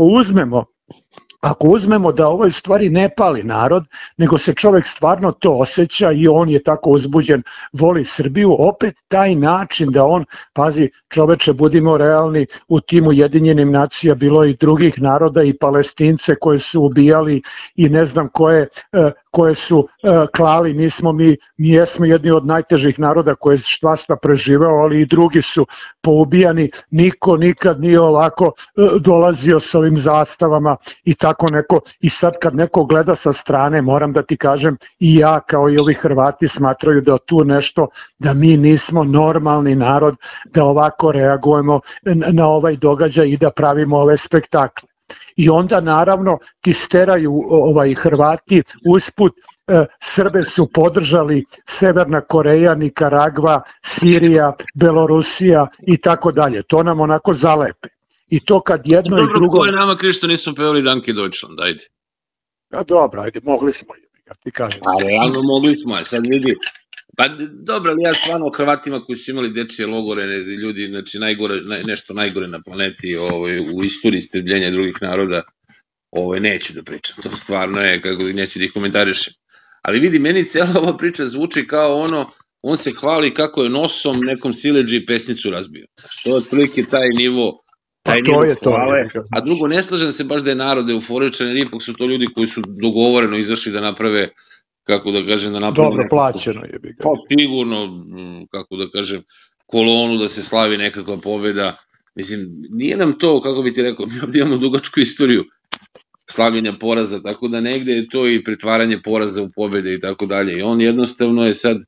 uzmemo da ovoj stvari ne pali narod, nego se čovek stvarno to osjeća i on je tako uzbuđen, voli Srbiju, opet taj način da on, pazi, čoveče, budimo realni, u tim Ujedinjenim nacija bilo i drugih naroda i Palestince koje su ubijali i ne znam koje su klali, mi jesmo jedni od najtežih naroda koje je štvasta preživeo, ali i drugi su poubijani, niko nikad nije ovako dolazio s ovim zastavama i tako neko, i sad kad neko gleda sa strane, moram da ti kažem, i ja kao i ovi Hrvati smatraju da tu nešto, da mi nismo normalni narod, da ovako reagujemo na ovaj događaj i da pravimo ove spektakle. I onda naravno ti steraju Hrvati usput, Srbe su podržali Severna Koreja, Nikaragva, Sirija, Belorusija i tako dalje. To nam onako zalepe. I to kad jedno i drugo... Ko je nama kriv što nismo pevali Danke Deutschland, ajde. Dobro, ajde, mogli smo, ti kažem. A realno mogli smo, sad vidi. Pa dobro, ali ja stvarno o Hrvatima koji su imali dečije logore, ljudi, znači nešto najgore na planeti u istoriji istrebljenja drugih naroda, neću da pričam, to stvarno je, kako neću da ih komentarišem. Ali vidi, meni cijela ova priča zvuči kao on se hvali kako je nosom nekom sileđi pesnicu razbio. To je otprilike taj nivo hvale, a drugo, ne slažem se baš da je narod euforičan, jer ipak su to ljudi koji su dogovoreno izašli da naprave, kako da kažem, da naprave... Dobro plaćeno je. Pa sigurno, kako da kažem, kolonu da se slavi nekakva pobjeda. Mislim, nije nam to, kako bi ti rekao, mi ovdje imamo dugačku istoriju slavljenja poraza, tako da negde je to i pretvaranje poraza u pobjede i tako dalje. I on jednostavno je sad,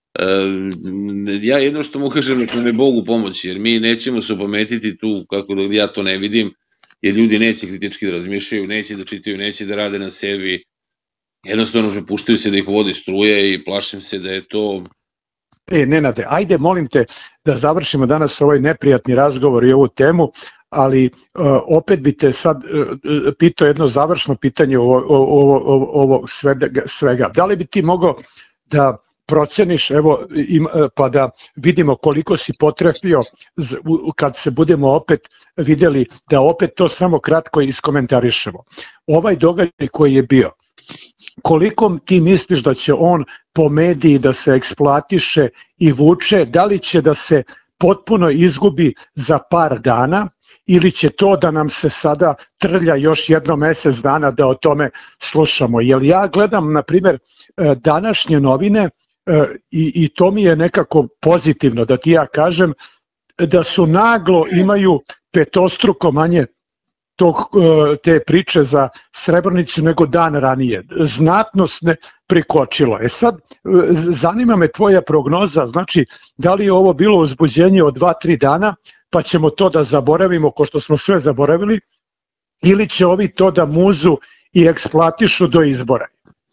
ja jedno što mu kažem, nek nam je Bogu pomoći, jer mi nećemo se opametiti tu, kako da ja to ne vidim, jer ljudi neće kritički da razmišljaju, neće da čitaju, neće da rade na sebi, jednostavno prepuštaju se da ih vodi struje i plašim se da je to... Nenade, ajde, molim te da završimo danas ovaj neprijatni razgovor i ovu temu, ali opet bi te sad pitao jedno završno pitanje ovo svega. Da li bi ti mogao da proceniš, evo, pa da vidimo koliko si potrefio kad se budemo opet videli, da opet to samo kratko iskomentarišemo. Ovaj događaj koji je bio, koliko ti misliš da će on po mediji da se eksploatiše i vuče, da li će da se potpuno izgubi za par dana ili će to da nam se sada trlja još jedno mesec dana da o tome slušamo. Jer ja gledam, na primjer, današnje novine i to mi je nekako pozitivno da ti ja kažem, da su naglo imaju petostruko manje te priče za Srebrenicu nego dan ranije. Znatno se prikočilo. Sad, zanima me tvoja prognoza, znači, da li je ovo bilo uzbuđenje od 2-3 dana, pa ćemo to da zaboravimo ko što smo sve zaboravili, ili će ovi to da muzu i eksploatišu do izbora?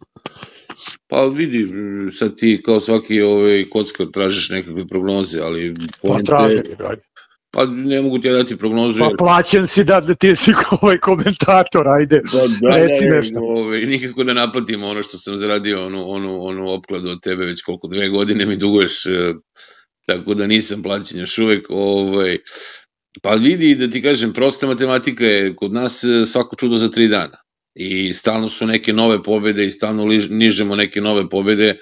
Pa vidi, sad ti kao svaki kockar tražiš nekakve prognoze, ali... Pa traži, ajde. Pa ne mogu ti ja dati prognozu. Pa plaćen si da ti si komentator, ajde, reci nešto. Nikako da naplatim ono što sam zaradio, onu opkladu od tebe već koliko, 2 godine mi duguješ, tako da nisam plaćen još uvek. Pa vidi, da ti kažem, prosta matematika je kod nas svako čudo za 3 dana. I stalno su neke nove pobede i stalno nižemo neke nove pobede,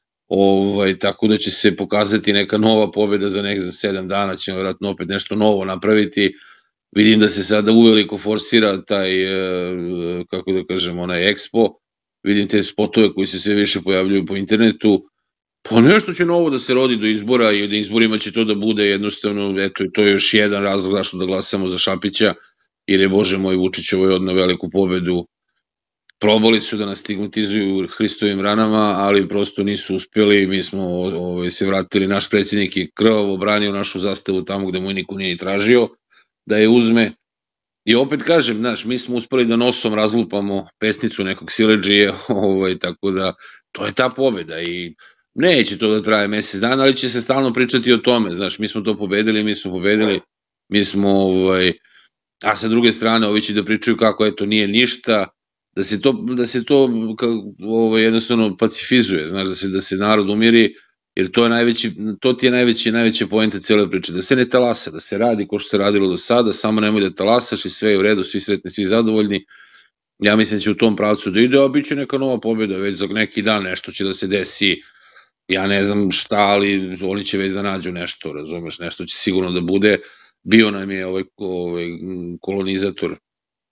tako da će se pokazati neka nova pobeda za 7 dana, ćemo vjerojatno opet nešto novo napraviti. Vidim da se sada uveliko forsira taj, kako da kažem, onaj Expo, vidim te spotove koji se sve više pojavljuju po internetu, pa nešto će novo da se rodi do izbora i da izborima će to da bude jednostavno, eto, to je još jedan razlog zašto da glasamo za Šapića, jer je, Bože moj, Vučić odneo veliku pobedu. Probali su da nas stigmatizuju Hristovim ranama, ali prosto nisu uspjeli. Mi smo se vratili, naš predsjednik je krvavo branio našu zastavu tamo gde mu niko nije tražio da je uzme. I opet kažem, znaš, mi smo uspeli da nosom razlupamo pesnicu nekog siledžije, tako da to je ta pobeda i neće to da traje mesec dana, ali će se stalno pričati o tome, znaš, mi smo to pobedili, mi smo, a sa druge strane ovi će da pričaju kako eto nije ništa, da se to jednostavno pacifizuje, znaš, da se narod umiri, jer to ti je najveća poenta cele priče, da se ne talasa, da se radi ko što se radilo do sada, samo nemoj da talasaš i sve je u redu, svi sretni, svi zadovoljni. Ja mislim da će u tom pravcu da ide, a bit će neka nova pobjeda, već za neki dan nešto će da se desi, ja ne znam šta, ali oni će već da nađu nešto, razumeš, nešto će sigurno da bude. Bio nam je kolonizator,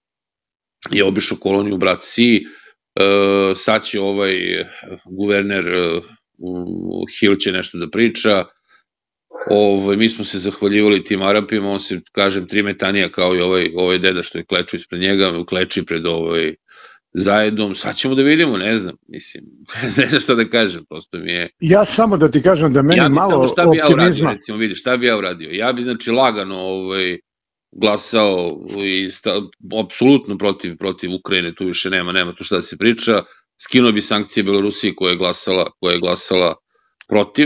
je obišao koloniju brat Si, sad će guverner Hill će nešto da priča, mi smo se zahvaljivali tim Arapima, on se, kažem, 3 metanija kao i ovaj deda što je klečao ispred njega, kleči pred zajedom, sad ćemo da vidimo, ne znam, mislim, ne znam šta da kažem, prosto mi je... Ja samo da ti kažem da meni malo optimizma... Recimo, vidi, šta bi ja uradio? Ja bi, znači, lagano glasao i apsolutno protiv Ukrajine, tu više nema tu šta da se priča, skinuo bi sankcije Belorusiji koja je glasala protiv.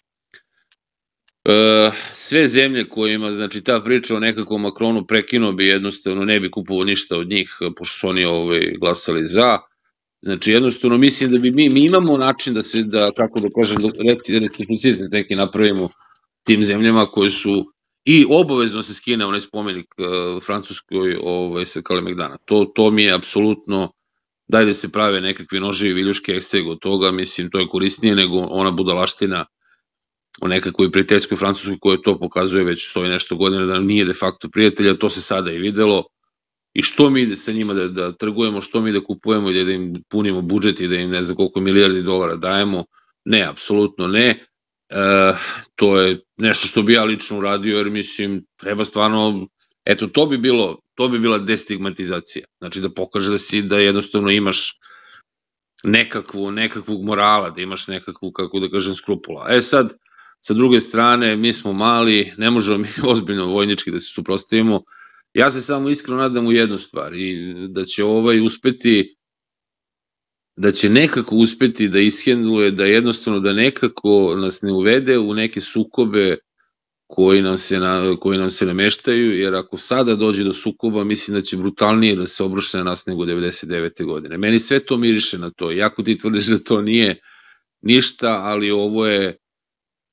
Sve zemlje kojima, znači, ta priča o nekakvom Makronu prekinuo bi jednostavno, ne bi kupovao ništa od njih, pošto su oni glasali za. Znači, jednostavno, mislim da mi imamo način da kako da kažem, reciprocitet neki napravimo tim zemljama koje su, i obavezno se skine onaj spomenik Francuskoj sa Kalemegdana. To mi je apsolutno, daj da se prave nekakvi noževi, viljuške, ekstreg od toga, mislim, to je korisnije nego ona budalaština o nekakvoj prijateljskoj Francuskoj koja to pokazuje već stoji nešto godina da nam nije de facto prijatelja, to se sada i videlo. I što mi sa njima da trgujemo, što mi da kupujemo i da im punimo budžet i da im ne znam koliko milijardi dolara dajemo, ne, apsolutno ne. To je nešto što bi ja lično uradio, jer mislim, treba stvarno, eto, to bi bila destigmatizacija. Znači da pokaže da jednostavno imaš nekakvog morala, da imaš nekakvu, kako da kažem, skrupula. Sad, sa druge strane, mi smo mali, ne možemo mi ozbiljno vojnički da se suprotstavimo. Ja se samo iskreno nadam u jednu stvar, i da će uspeti, da će nekako uspeti da ishendluje, da jednostavno da nekako nas ne uvede u neke sukobe koji nam se nameštaju, jer ako sada dođe do sukoba, mislim da će brutalnije da se obruše na nas nego 99. godine. Meni sve to miriše na to, jako ti tvrdiš da to nije ništa, ali ovo je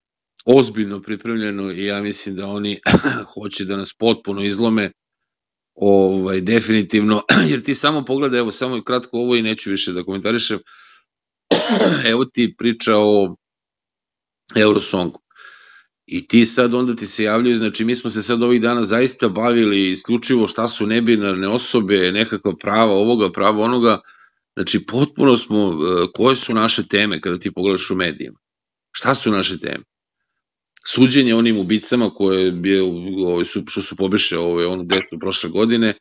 ozbiljno pripremljeno i ja mislim da oni hoće da nas potpuno izlome definitivno, jer ti samo pogledaj, evo samo kratko ovo i neću više da komentarišem, evo ti priča o Eurosongu. I ti sad onda ti se javljaju, znači mi smo se sad ovih dana zaista bavili isključivo šta su nebinarne osobe, nekakva prava ovoga, prava onoga, znači potpuno smo, koje su naše teme kada ti pogledaš u medijima? Šta su naše teme? Suđenje onim ubicama koje što su pobeše onu decu prošle godine,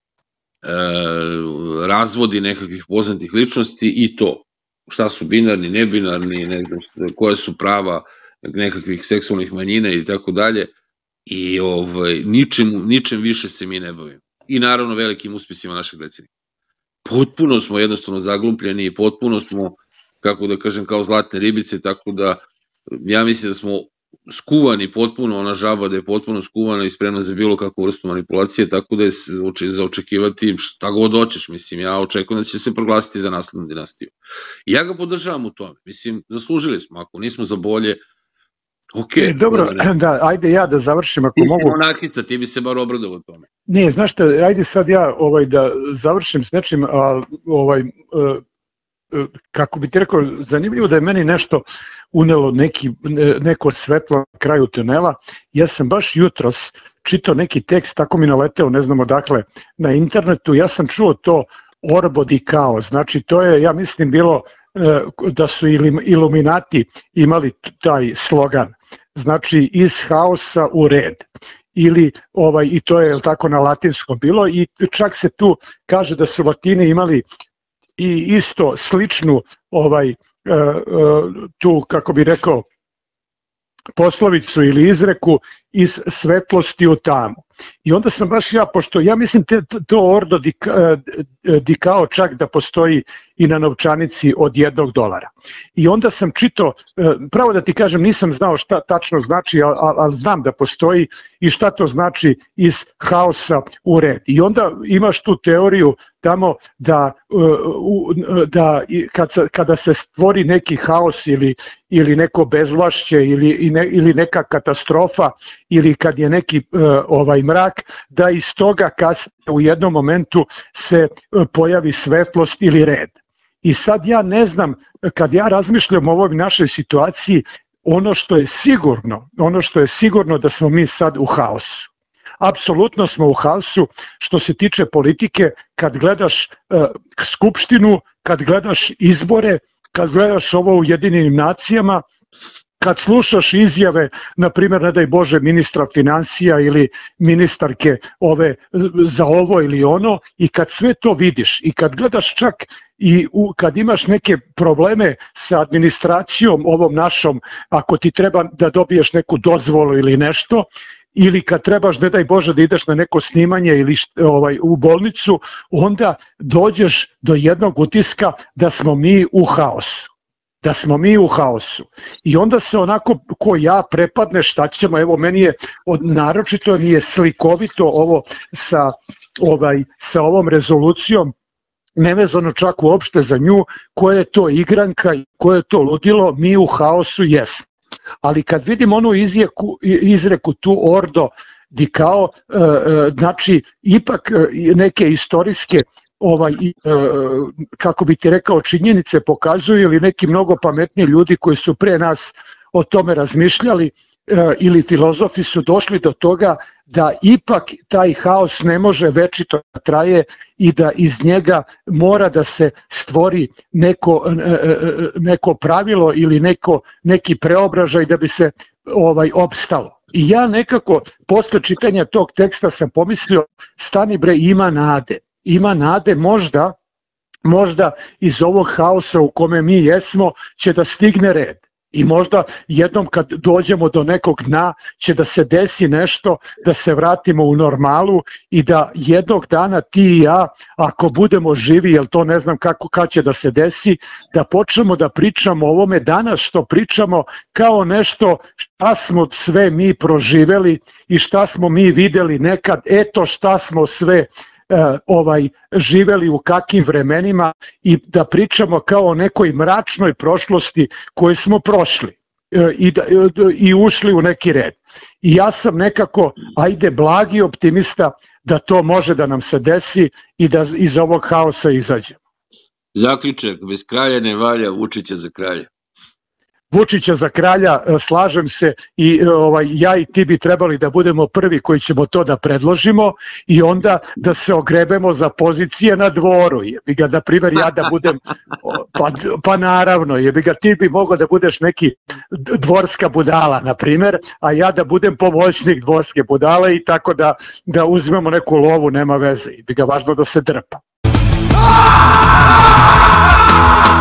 razvodi nekakvih poznatih ličnosti i to. Šta su binarni, nebinarni, ne znam, koje su prava nekakvih seksualnih manjina i tako dalje. I ničem više se mi ne bavimo. I naravno velikim uspjesima našeg predsjednika. Potpuno smo jednostavno zaglupljeni i potpuno smo, kako da kažem, kao zlatne ribice, tako da ja mislim da smo skuvani potpuno, ona žaba da je potpuno skuvana i spremna za bilo kakvu vrstu manipulacije, tako da je za očekivati šta god hoćeš, mislim, ja očekujem da će se proglasiti za naslednu dinastiju. I ja ga podržavam u tome, mislim, zaslužili smo, ako nismo za bolje, okej. Dobro, da, ajde ja da završim ako mogu. Ti si monarhica, ti bi se bar obradovao tome. Ne, znaš šta, ajde sad ja da završim s nečim, kako bi ti rekao, zanimljivo da je meni nešto unelo neko svetlo na kraju tunela. Ja sam baš jutros čitao neki tekst, tako mi naleteo, ne znam odakle, na internetu, ja sam čuo to Orbo di Kao, znači to je, ja mislim, bilo da su Iluminati imali taj slogan, znači iz haosa u red. Ili i to je tako na latinskom bilo i čak se tu kaže da su Latini imali i isto sličnu tu, kako bi rekao, poslovicu ili izreku iz svetlosti u tamu. I onda sam baš ja, pošto ja mislim to Ordo di Kao čak da postoji i na novčanici od $1. I onda sam čitao, pravo da ti kažem, nisam znao šta tačno znači, ali znam da postoji i šta to znači iz haosa u red. I onda imaš tu teoriju tamo da kada se stvori neki haos ili neko bezvlašće ili neka katastrofa ili kad je neki mrak, da iz toga u jednom momentu se pojavi svetlost ili red. I sad ja ne znam, kad ja razmišljam o ovoj našoj situaciji, ono što je sigurno da smo mi sad u haosu. Apsolutno smo u haosu što se tiče politike, kad gledaš skupštinu, kad gledaš izbore, kad gledaš ovo u Ujedinjenim nacijama, kad slušaš izjave, na primjer, ne daj Bože, ministra financija ili ministarke za ovo ili ono, i kad sve to vidiš i kad gledaš čak i kad imaš neke probleme sa administracijom ovom našom, ako ti treba da dobiješ neku dozvolu ili nešto, ili kad trebaš, ne daj Bože, da ideš na neko snimanje ili u bolnicu, onda dođeš do jednog utiska da smo mi u haosu. I onda se onako ko ja prepadne šta ćemo, evo meni je naročito mi je slikovito ovo sa ovom rezolucijom, nevezano čak uopšte za nju, koja je to igranka i koje je to ludilo, mi u haosu jesmo. Ali kad vidim onu izreku tu Ordo di Kao, znači ipak neke istorijske kako bi ti rekao, činjenice pokazuju ili neki mnogo pametniji ljudi koji su pre nas o tome razmišljali ili filozofi su došli do toga da ipak taj haos ne može večito da traje i da iz njega mora da se stvori neko pravilo ili neki preobražaj da bi se opstalo. I ja nekako posle čitanja tog teksta sam pomislio, stani bre, ima nade, možda iz ovog haosa u kome mi jesmo će da stigne red. I možda jednom kad dođemo do nekog dna će da se desi nešto, da se vratimo u normalu i da jednog dana ti i ja, ako budemo živi, jer to ne znam kad će da se desi, da počnemo da pričamo o ovome danas što pričamo kao nešto šta smo sve mi proživeli i šta smo mi videli nekad, eto šta smo sve živeli u kakvim vremenima i da pričamo kao o nekoj mračnoj prošlosti koju smo prošli. i ušli u neki red. I ja sam nekako, ajde, blagi optimista da to može da nam se desi i da iz ovog haosa izađemo. Zaključak, bez kralja ne valja, Vučića za kralja. Vučića za kralja, slažem se, i ja i ti bi trebali da budemo prvi koji ćemo to da predložimo i onda da se ogrebemo za pozicije na dvoru. Jebi ga, na primjer, ja da budem, pa naravno, jebi ga, ti bi mogao da budeš neki dvorska budala, na primjer, a ja da budem pomoćnik dvorske budale i tako da uzmemo neku lovu, nema veze, jebi ga, važno da se drpa.